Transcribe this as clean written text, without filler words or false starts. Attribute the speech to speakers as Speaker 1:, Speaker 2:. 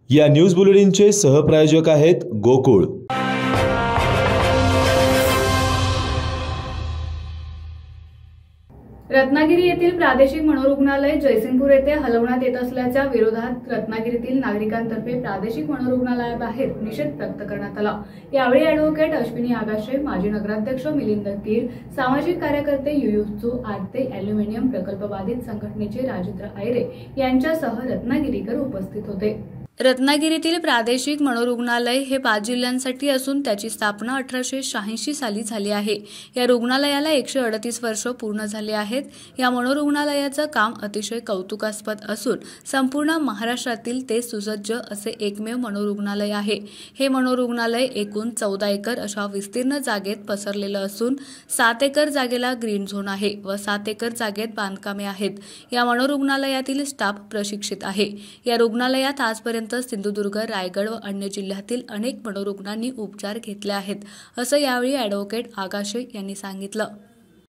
Speaker 1: या न्यूज बुलेटिनचे सहप्रायोजक आहेत गोकुळ।
Speaker 2: रत्नागिरी येथील प्रादेशिक मनोरुग्णालय जयसिंगपूर येथे हलवण्यात येत असल्याच्या विरोधात रत्नागिरीतील नागरिकांतर्फे प्रादेशिक मनोरुग्णालयाबाहेर निषेध व्यक्त करण्यात आला। यावेळी ॲडव्होकेट अश्विनी आगाशे, माजी नगराध्यक्ष मिलिंद कीर, सामाजिक कार्यकर्ते युयुत्सू आरते ॲल्युमिनियम प्रकल्प बाधित संघटनेचे राजेंद्र आयरे यांच्यासह रत्नागिरीकर उपस्थित होते। रत्नागिरीतील प्रादेशिक मनोरुग्णालय हे 5 जिल्ह्यांसाठी असून त्याची स्थापना 1886 साली झाली आहे। या रुग्णालयाला 138 वर्ष पूर्ण झाले आहेत। या मनोरुग्णालयाचं काम अतिशय कौतुकास्पद असून संपूर्ण महाराष्ट्रातील ते सुसज्ज असे एकमेव मनोरुग्णालय आहे। हे मनोरुग्णालय एकूण 14 एकर अशा विस्तीर्ण जागेत पसरलेलं असून 7 एकर जागेला ग्रीन झोन आहे व 7 एकर जागेत बांधकामे आहेत। या मनोरुग्णालयातील स्टाफ प्रशिक्षित आहे। या रुग्णालयात आजपर्यंत सिंधुदुर्ग, रायगड व अन्य जिल्ह्यातील अनेक मनोरुग्णांनी उपचार घेतले आहेत, असं यावेळी ॲडव्होकेट आगाशे यांनी सांगितलं।